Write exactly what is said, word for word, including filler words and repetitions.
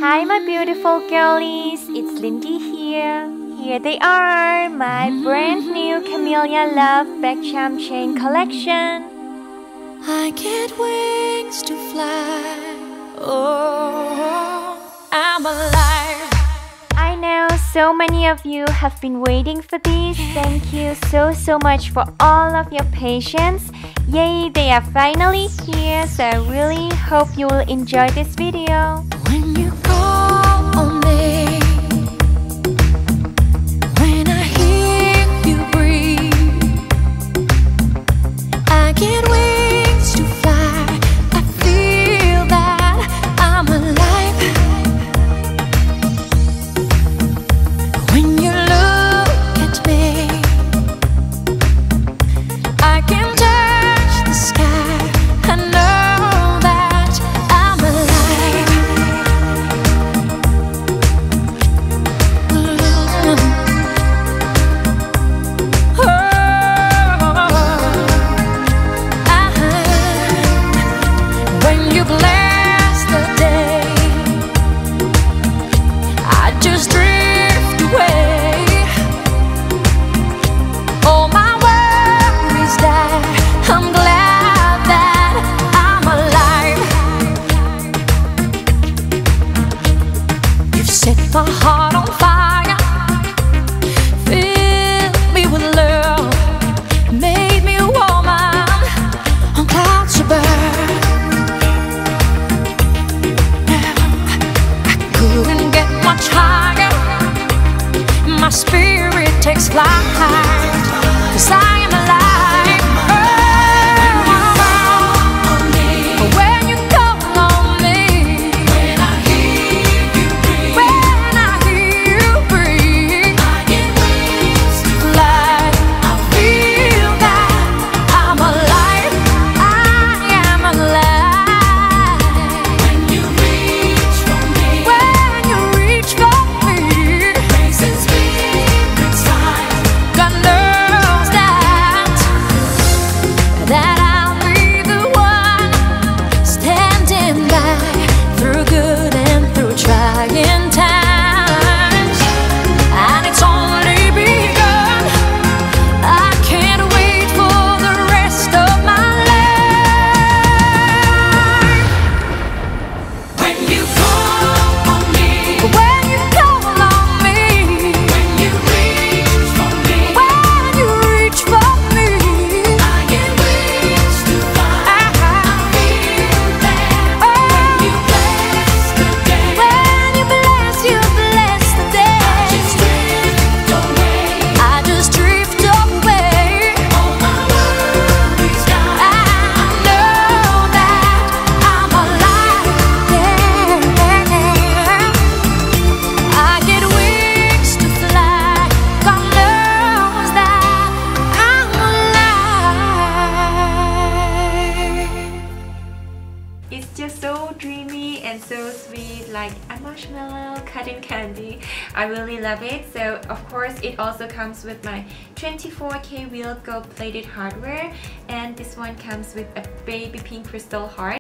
Hi my beautiful girlies, it's Lindy here. Here they are, my brand new Camellia Love Back Charm Chain collection. I get wings to fly, oh, I'm alive. I know so many of you have been waiting for these. Thank you so so much for all of your patience. Yay, they are finally here, so I really hope you will enjoy this video. When you call on me, when I hear you breathe, I get wings to fly. I feel that I'm alive. When you look at me, I can touch the sky. I know that I'm alive. When you bless the day, I just drift away. All my worries die. I'm glad that I'm alive. You've set my heart on fire, filled me with love, made me a woman on clouds above. Couldn't get much higher. My spirit takes flight, 'cause I am alive. Oh, when you call on me, when I hear you breathe, when I hear you breathe, I get wings to fly. I feel that I'm alive. I am alive. When you reach for me, when you reach for me, grace and spirit's time. God knows that that I'll be the one standing by through good and through trying times. And it's only begun. I can't wait for the rest of my life. When you call on me, when you call on me, when you reach for me, when you reach for me, I get wings to fly. I feel that when you bless the day, when you bless, you bless the day, I just drift away. I just drift away. All my worries die. I know that I'm alive. Yeah. I get wings to fly. God knows that I'm alive. It's just so dreamy and so sweet, like a marshmallow cotton candy. I really love it. So of course it also comes with my twenty-four K real gold plated hardware, and this one comes with a baby pink crystal heart.